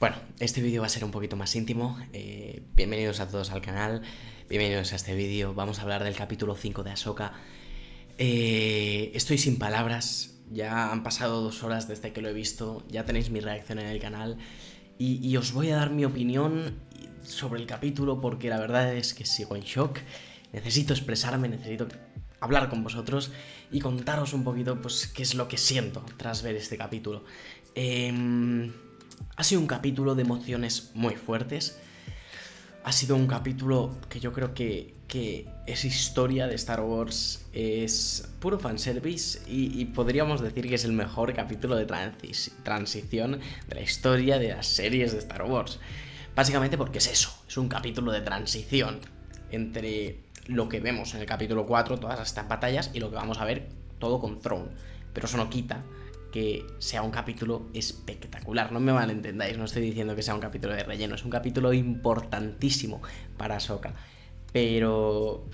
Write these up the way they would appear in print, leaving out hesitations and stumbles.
Bueno, este vídeo va a ser un poquito más íntimo. Bienvenidos a todos al canal, bienvenidos a este vídeo. Vamos a hablar del capítulo 5 de Ahsoka. Estoy sin palabras, ya han pasado 2 horas desde que lo he visto, ya tenéis mi reacción en el canal y os voy a dar mi opinión sobre el capítulo porque la verdad es que sigo en shock. Necesito expresarme, necesito hablar con vosotros y contaros un poquito pues qué es lo que siento tras ver este capítulo. Ha sido un capítulo de emociones muy fuertes. Ha sido un capítulo que yo creo que es historia de Star Wars, es puro fanservice y podríamos decir que es el mejor capítulo de transición de la historia de las series de Star Wars. Básicamente porque es eso, es un capítulo de transición entre lo que vemos en el capítulo 4, todas estas batallas, y lo que vamos a ver todo con Thrawn. Pero eso no quita que sea un capítulo espectacular. No me malentendáis, no estoy diciendo que sea un capítulo de relleno, es un capítulo importantísimo para Ahsoka. Pero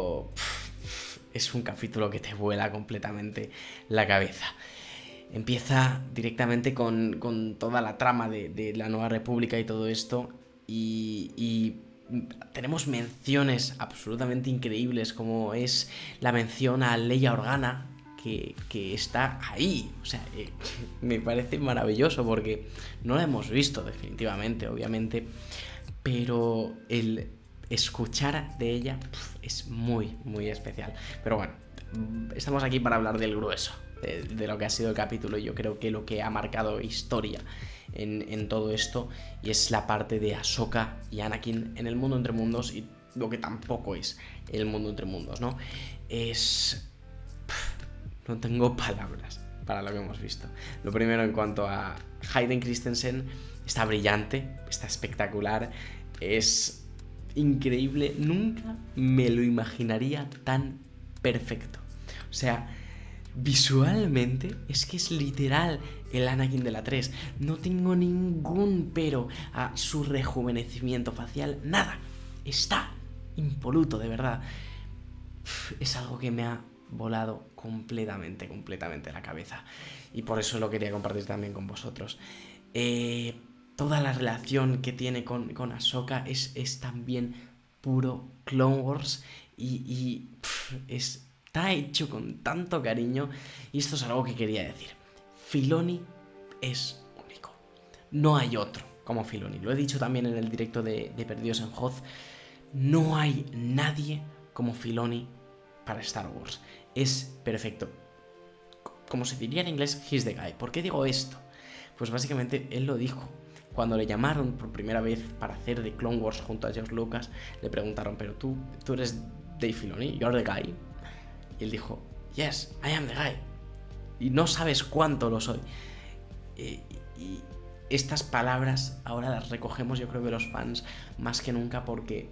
es un capítulo que te vuela completamente la cabeza. Empieza directamente con toda la trama de la Nueva República y todo esto. Y tenemos menciones absolutamente increíbles, como es la mención a Leia Organa, que está ahí. O sea, me parece maravilloso porque no la hemos visto definitivamente, obviamente, pero el escuchar de ella es muy, muy especial. Pero bueno, estamos aquí para hablar del grueso de lo que ha sido el capítulo. Yo creo que lo que ha marcado historia en todo esto, y es la parte de Ahsoka y Anakin en el mundo entre mundos, y lo que tampoco es el mundo entre mundos, ¿no? No tengo palabras para lo que hemos visto. Lo primero, en cuanto a Hayden Christensen, está brillante, está espectacular, es increíble. Nunca me lo imaginaría tan perfecto. O sea, visualmente es que es literal el Anakin de la 3. No tengo ningún pero a su rejuvenecimiento facial, nada. Está impoluto, de verdad. Es algo que me ha volado completamente la cabeza, y por eso lo quería compartir también con vosotros. Toda la relación que tiene con Ahsoka es también puro Clone Wars, y está hecho con tanto cariño, y esto es algo que quería decir. Filoni es único, no hay otro como Filoni. Lo he dicho también en el directo de Perdidos en Hoth. No hay nadie como Filoni para Star Wars. Es perfecto. Como se diría en inglés, he's the guy. ¿Por qué digo esto? Pues básicamente él lo dijo. Cuando le llamaron por primera vez para hacer The Clone Wars junto a George Lucas, le preguntaron, pero tú eres Dave Filoni, you're the guy. Y él dijo, yes, I am the guy. Y no sabes cuánto lo soy. Y estas palabras ahora las recogemos, yo creo, de los fans más que nunca, porque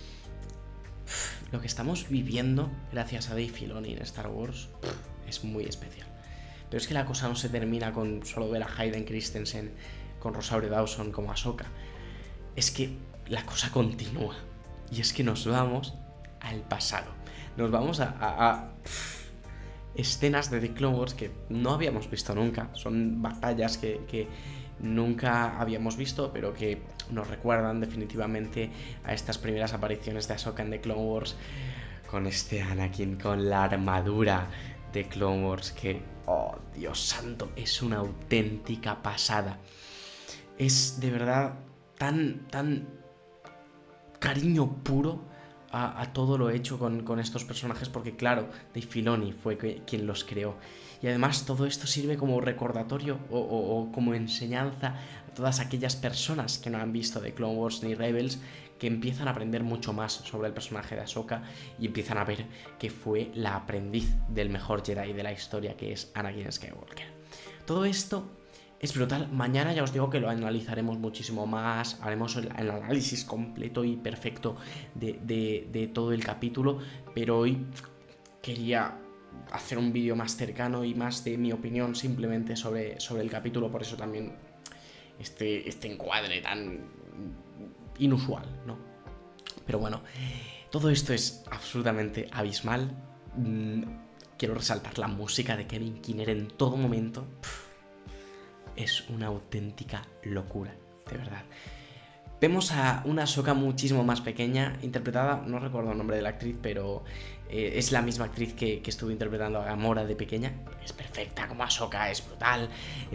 lo que estamos viviendo gracias a Dave Filoni en Star Wars es muy especial. Pero es que la cosa no se termina con solo ver a Hayden Christensen con Rosario Dawson como Ahsoka. Es que la cosa continúa. Y es que nos vamos al pasado. Nos vamos a escenas de The Clone Wars que no habíamos visto nunca. Son batallas que nunca habíamos visto, pero que nos recuerdan definitivamente a estas primeras apariciones de Ahsoka en The Clone Wars, con este Anakin con la armadura de Clone Wars, que, oh Dios santo, es una auténtica pasada. Es de verdad tan cariño puro a todo lo hecho con estos personajes, porque claro, Dave Filoni fue quien los creó. Y además todo esto sirve como recordatorio o como enseñanza a todas aquellas personas que no han visto The Clone Wars ni Rebels, que empiezan a aprender mucho más sobre el personaje de Ahsoka y empiezan a ver que fue la aprendiz del mejor Jedi de la historia, que es Anakin Skywalker. Todo esto es brutal. Mañana ya os digo que lo analizaremos muchísimo más, haremos el análisis completo y perfecto de todo el capítulo, pero hoy quería hacer un vídeo más cercano y más de mi opinión simplemente sobre el capítulo. Por eso también este encuadre tan inusual, ¿no? Pero bueno, todo esto es absolutamente abismal. Quiero resaltar la música de Kevin Kinner en todo momento. Es una auténtica locura. de verdad. Vemos a una Ahsoka muchísimo más pequeña, interpretada, no recuerdo el nombre de la actriz, pero es la misma actriz que estuvo interpretando a Gamora de pequeña. Es perfecta como Ahsoka, es brutal.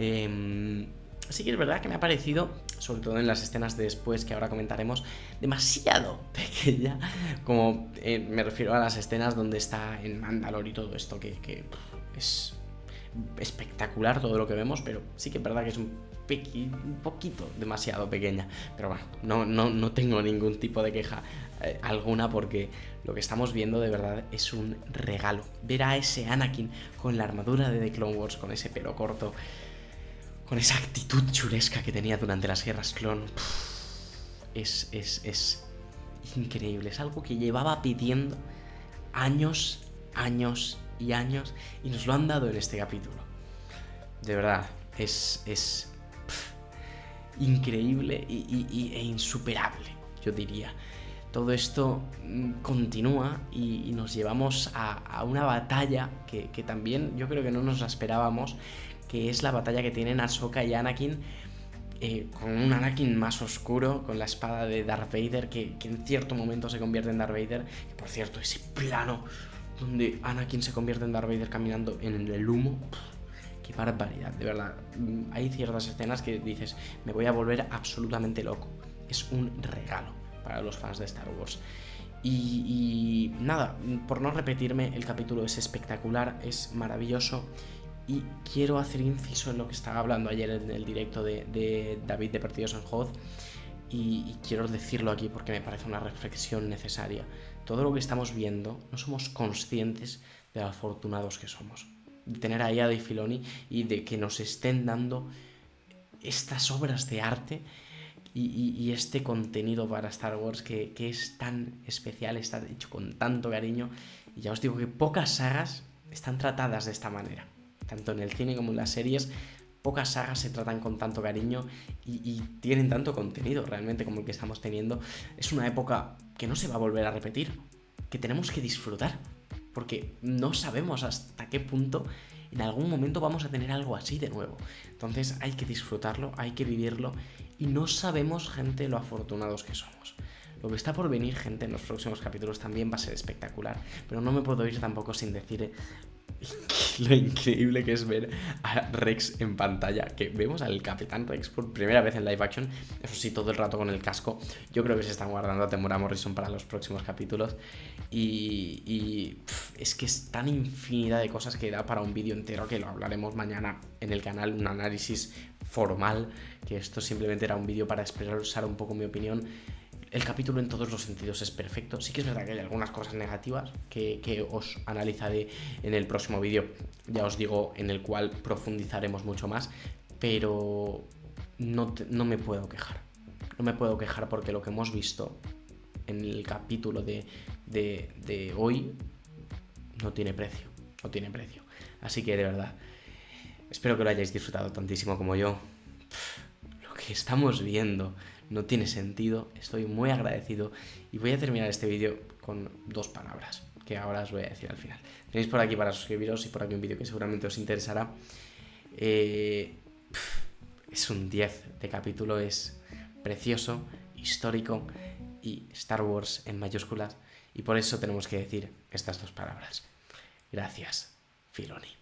Sí que es verdad que me ha parecido, sobre todo en las escenas de después que ahora comentaremos, demasiado pequeña. Como me refiero a las escenas donde está en Mandalore y todo esto, que es espectacular todo lo que vemos, pero sí que es verdad que es un poquito demasiado pequeña. Pero bueno, no tengo ningún tipo de queja alguna, porque lo que estamos viendo de verdad es un regalo. Ver a ese Anakin con la armadura de The Clone Wars, con ese pelo corto, con esa actitud chulesca que tenía durante las guerras clon, es increíble. Es algo que llevaba pidiendo años y años, y nos lo han dado en este capítulo. De verdad, es increíble e insuperable, yo diría. Todo esto continúa y nos llevamos a una batalla que también yo creo que no nos la esperábamos, que es la batalla que tienen Ahsoka y Anakin, con un Anakin más oscuro, con la espada de Darth Vader, que en cierto momento se convierte en Darth Vader. Que, por cierto, ese plano donde Anakin se convierte en Darth Vader caminando en el humo, qué barbaridad, de verdad. Hay ciertas escenas que dices, me voy a volver absolutamente loco. Es un regalo para los fans de Star Wars. Y nada, por no repetirme, el capítulo es espectacular, es maravilloso. Y quiero hacer inciso en lo que estaba hablando ayer en el directo de David de Perdidos en Hoth. Y quiero decirlo aquí porque me parece una reflexión necesaria. Todo lo que estamos viendo, no somos conscientes de lo afortunados que somos. De tener ahí a Dave Filoni y de que nos estén dando estas obras de arte y este contenido para Star Wars que es tan especial, está hecho con tanto cariño. Y ya os digo que pocas sagas están tratadas de esta manera. Tanto en el cine como en las series, pocas sagas se tratan con tanto cariño y tienen tanto contenido realmente como el que estamos teniendo. Es una época que no se va a volver a repetir, que tenemos que disfrutar, porque no sabemos hasta qué punto en algún momento vamos a tener algo así de nuevo. Entonces hay que disfrutarlo, hay que vivirlo, y no sabemos, gente, lo afortunados que somos. Lo que está por venir, gente, en los próximos capítulos también va a ser espectacular, pero no me puedo ir tampoco sin decir lo increíble que es ver a Rex en pantalla, que vemos al Capitán Rex por primera vez en live action, eso sí, todo el rato con el casco. Yo creo que se están guardando a Temuera Morrison para los próximos capítulos, es que es tan infinidad de cosas que da para un vídeo entero, que lo hablaremos mañana en el canal, un análisis formal, que esto simplemente era un vídeo para expresar un poco mi opinión. El capítulo en todos los sentidos es perfecto. Sí que es verdad que hay algunas cosas negativas que os analizaré en el próximo vídeo, ya os digo, en el cual profundizaremos mucho más, pero no me puedo quejar. No me puedo quejar porque lo que hemos visto en el capítulo de hoy no tiene precio. No tiene precio. Así que de verdad, espero que lo hayáis disfrutado tantísimo como yo. Lo que estamos viendo no tiene sentido, estoy muy agradecido, y voy a terminar este vídeo con 2 palabras que ahora os voy a decir al final. Tenéis por aquí para suscribiros y por aquí un vídeo que seguramente os interesará. Es un 10 de capítulo, es precioso, histórico y Star Wars en mayúsculas, y por eso tenemos que decir estas 2 palabras. Gracias, Filoni.